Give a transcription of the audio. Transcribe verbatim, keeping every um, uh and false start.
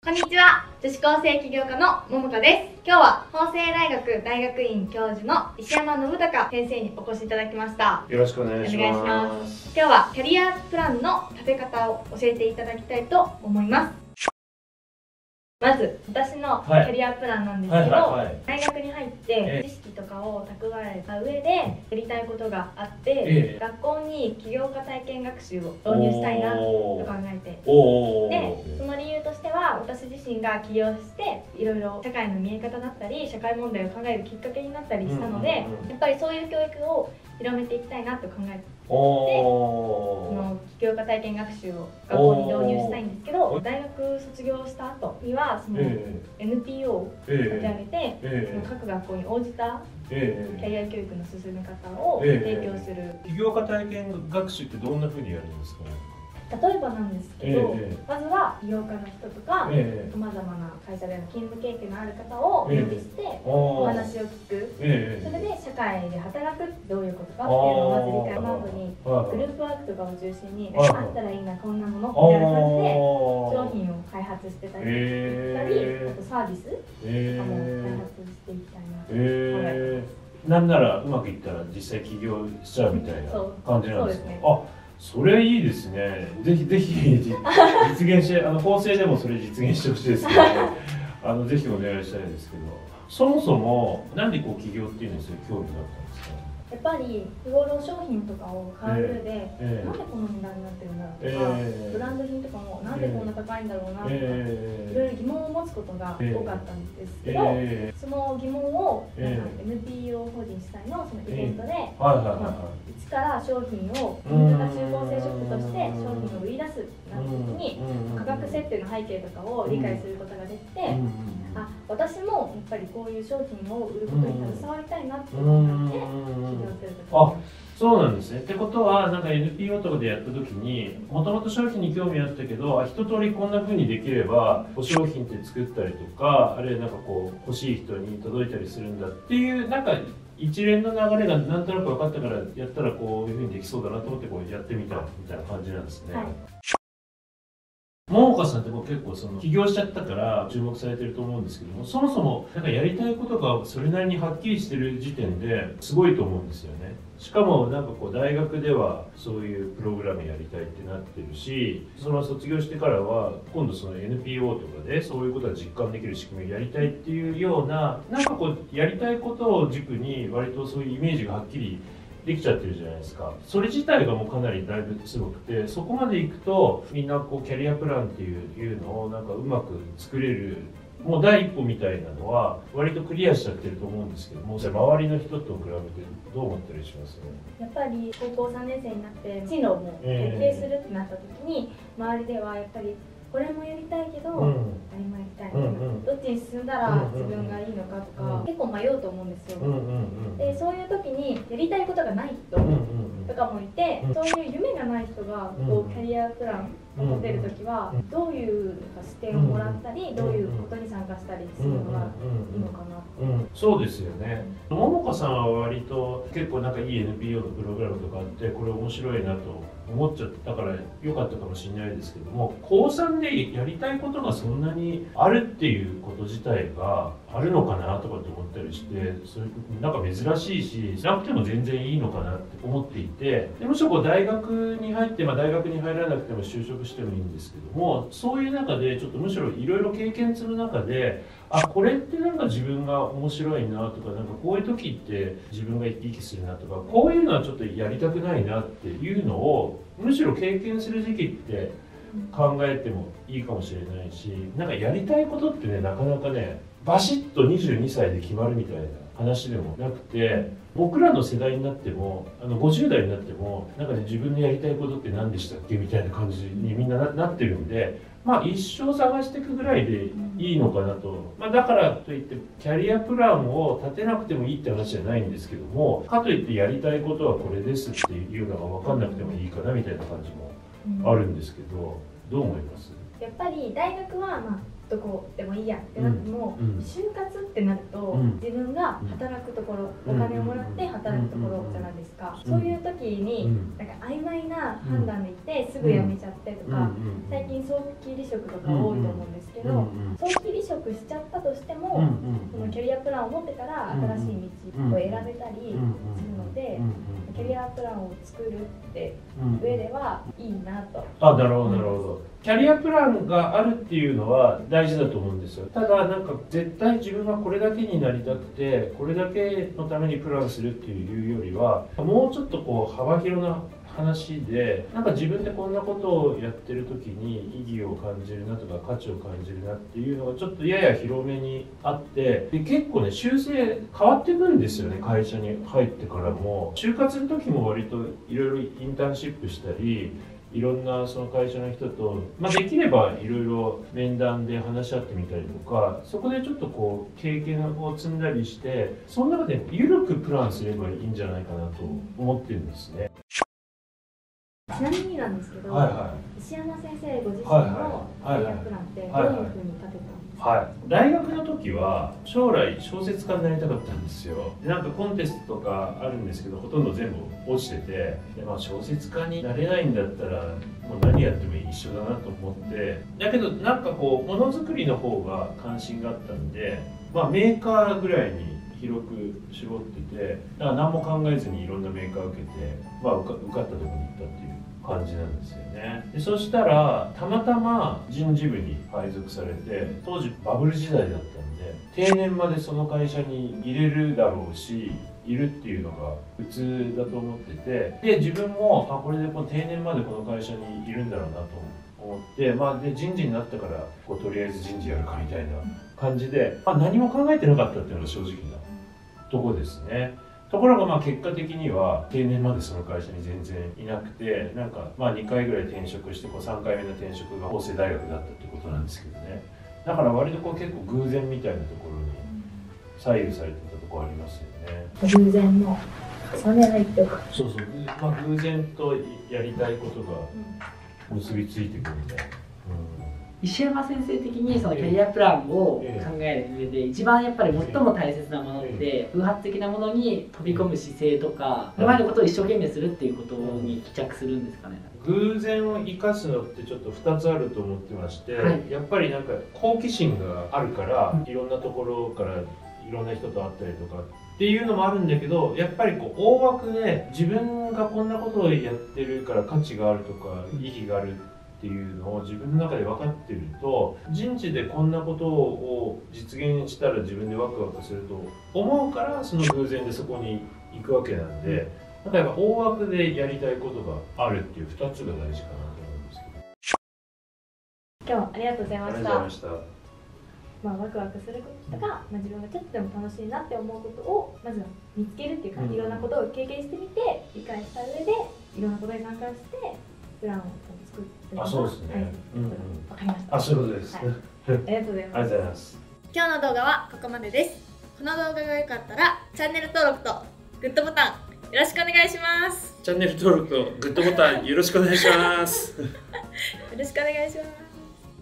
こんにちは、女子高生起業家のももかです。今日は法政大学大学院教授の石山信孝先生にお越しいただきました。 よろしくお願いします。 お願いします。今日はキャリアプランの立て方を教えていただきたいと思います。まず私のキャリアプランなんですけど、大学に入って知識とかを蓄えた上でやりたいことがあって、ええ、学校に起業家体験学習を導入したいなと考えて、でその理由としては私自身が起業していろいろ社会の見え方だったり社会問題を考えるきっかけになったりしたので、やっぱりそういう教育を広めていきたいなと考えて、その起業家体験学習を学校に導入したいんですけど、大学卒業した後にはその エヌピーオー を立ち上げて、その各学校に応じたキャリア教育の進め方を提供する。 起業家体験学習ってどんなふうにやるんですかね。 例えばなんですけど、えー、まずは起業家の人とかさまざまな会社での勤務経験のある方をお呼びしてお話を聞く、えー、それで社会で働くってどういうことかっていうのをまず理解の後にグループワークとかを中心にあったらいいなこんなものみたいな感じで商品を開発してたり、えー、あとサービスとかも開発していきたいなと考えてます。 なんならうまくいったら実際起業しちゃうみたいな感じなんですか。あ、それいいですね。ぜひぜひ実現して、あの法政でもそれ実現してほしいですけど、あのぜひお願いしたいですけど、そもそもなんでこう起業っていうのにそういう興味があったんですか。 やっぱり日頃商品とかを買う上で、えー、なんでこの値段になってるんだろうとか、えー、ブランド品とかもなんでこんな高いんだろうなとか、えー、いろいろ疑問を持つことが多かったんですけど、えー、その疑問を、えー、エヌピーオー 法人主催のそのイベントで一から商品を自分が中高生ショップとして商品を売り出すってなった時に価格設定の背景とかを理解することができて、あ、私もやっぱりこういう商品を売ることに携わりたいなって思ってあ、そうなんですね。ってことはなんか エヌピーオー とかでやった時にもともと商品に興味あったけど一通りこんな風にできれば商品って作ったりとかあるいはなんかこう欲しい人に届いたりするんだっていうなんか一連の流れがなんとなく分かったからやったらこういう風にできそうだなと思ってこうやってみたみたいな感じなんですね。はい、ももかさんってもう結構その起業しちゃったから注目されてると思うんですけども、そもそもなんかやりたいことがそれなりにはっきりしてる時点ですごいと思うんですよね。しかもなんかこう大学ではそういうプログラムやりたいってなってるし、その卒業してからは今度その エヌピーオー とかでそういうことが実感できる仕組みをやりたいっていうようななんかこうやりたいことを軸に割とそういうイメージがはっきりできちゃってるじゃないですか。それ自体がもうかなりだいぶすごくて、そこまでいくとみんなこうキャリアプランっていうのをなんかうまく作れるもう第一歩みたいなのは割とクリアしちゃってると思うんですけども、周りの人と比べてどう思ったりしますね。 やっぱり高校さんねん生になって進路を決定するってなった時に、えー、周りではやっぱりこれもやりたいけど、うん、あれもやりたいみたいな、うんうん、どっちに進んだら自分がいいのかとか、うんうん、結構迷うと思うんですよ、うんうんうん、でそういう時にやりたいことがない人とかもいて、うんうん、そういう夢がない人がこうキャリアプランを立てる時はどういう視点をもらったり、どういうことに参加したりするのがいいのかなって、 うんうん、そうですよね。ももかさんは割と結構なんかいい エヌピーオー のプログラムとかあってこれ面白いなと思っちゃったから良かったかもしれないですけども、高さんでやりたいことがそんなにあるっていうこと自体があるのかなとかって思ったりして、それなんか珍しいしなくても全然いいのかなって思っていて、でむしろこう大学に入って、まあ、大学に入らなくても就職してもいいんですけども、そういう中でちょっとむしろいろいろ経験する中であ、これってなんか自分が面白いなとか、なんかこういう時って自分が生き生きするなとか、こういうのはちょっとやりたくないなっていうのをむしろ経験する時期って考えてもいいかもしれないし、なんかやりたいことってねなかなかねバシッとにじゅうにさいで決まるみたいな話でもなくて、僕らの世代になってもあのごじゅう代になってもなんかね自分のやりたいことって何でしたっけみたいな感じにみんな な, なってるんで、まあ一生探していくぐらいでいいのかなと、まあ、だからといってキャリアプランを立てなくてもいいって話じゃないんですけども、かといってやりたいことはこれですっていうのが分かんなくてもいいかなみたいな感じもあるんですけど、どう思います？ やっぱり大学はまあどこでもいいやってなっても、うんうん、就活ってなると、うん、自分が働くところ、うん、お金をもらって働くところじゃないですか、うん、そういう時に、うん、なんか曖昧な判断でいてすぐ辞めちゃってとか、うん、最近早期離職とか多いと思うんですけど、うん、早期離職しちゃったとしても、うん、そのキャリアプランを持ってたら新しい道を選べたりするので、キャリアプランを作るって上ではいいなと。 あ、なるほどなるほど。キャリアプランがあるっていうのは大事だと思うんですよ。ただなんか絶対自分はこれだけになりたくてこれだけのためにプランするっていうよりは、もうちょっとこう幅広な話で、なんか自分でこんなことをやってる時に意義を感じるなとか価値を感じるなっていうのがちょっとやや広めにあって、で結構ね修正変わってくるんですよね。会社に入ってからも就活の時も割といろいろインターンシップしたり、いろんなその会社の人と、まあ、できればいろいろ面談で話し合ってみたりとか、そこでちょっとこう経験を積んだりして、その中で緩くプランすればいいんじゃないかなと思ってるんですね。 ちなみになんですけど、はいはい、石山先生ご自身のキャリアプランってどういうふうに立てたんですか？ はい、大学の時は将来小説家になりたかったんですよ。でなんかコンテストとかあるんですけど、ほとんど全部落ちてて、で、まあ、小説家になれないんだったらもう何やっても一緒だなと思って、だけどなんかこうものづくりの方が関心があったんで、まあ、メーカーぐらいに広く絞ってて、だから何も考えずにいろんなメーカーを受けて、まあ、受か、受かったところに行ったっていう感じなんですよね。でそしたらたまたま人事部に配属されて、当時バブル時代だったんで定年までその会社に入れるだろうし、いるっていうのが普通だと思ってて、で自分もあこれでこの定年までこの会社にいるんだろうなと思って、まあ、で人事になったからこうとりあえず人事やるかみたいな感じで、まあ、何も考えてなかったっていうのが正直なとこですね。ところがまあ結果的には定年までその会社に全然いなくて、なんかまあにかいぐらい転職して、こうさんかいめの転職が法政大学だったってことなんですけどね。だから割とこう結構偶然みたいなところに左右されてたところありますよね。 偶然の重ねないっていうか、 そうそう、まあ、偶然とやりたいことが結びついてくるみたいな。 石山先生的にそのキャリアプランを考える上で一番やっぱり最も大切なものって偶発的なものに飛び込む姿勢とか、これまでのことを一生懸命するっていうことに帰着するんですかね。 偶然を生かすのってちょっとふたつあると思ってまして、はい、やっぱりなんか好奇心があるから、いろんなところからいろんな人と会ったりとかっていうのもあるんだけど、やっぱりこう大枠で自分がこんなことをやってるから価値があるとか意義があるっていうのを自分の中で分かってると、人事でこんなことを実現したら自分でワクワクすると思うから、その偶然でそこに行くわけなんで、だからやっぱ大枠でやりたいことがあるっていうふたつが大事かなと思うんですけど。今日はありがとうございました。 ありがとうございました。 まあ、ワクワクすることとか、まあ、自分がちょっとでも楽しいなって思うことをまずは見つけるっていうか、うん、いろんなことを経験してみて理解した上でいろんなことに参加してプランを作ってみます。 あ、そうですね。はい、うんうん、 わかりました。 あ、そういうことです。はい、 ありがとうございます。 ありがとうございます。 今日の動画はここまでです。この動画が良かったらチャンネル登録とグッドボタンよろしくお願いします。 チャンネル登録とグッドボタンよろしくお願いします。よろしくお願いします。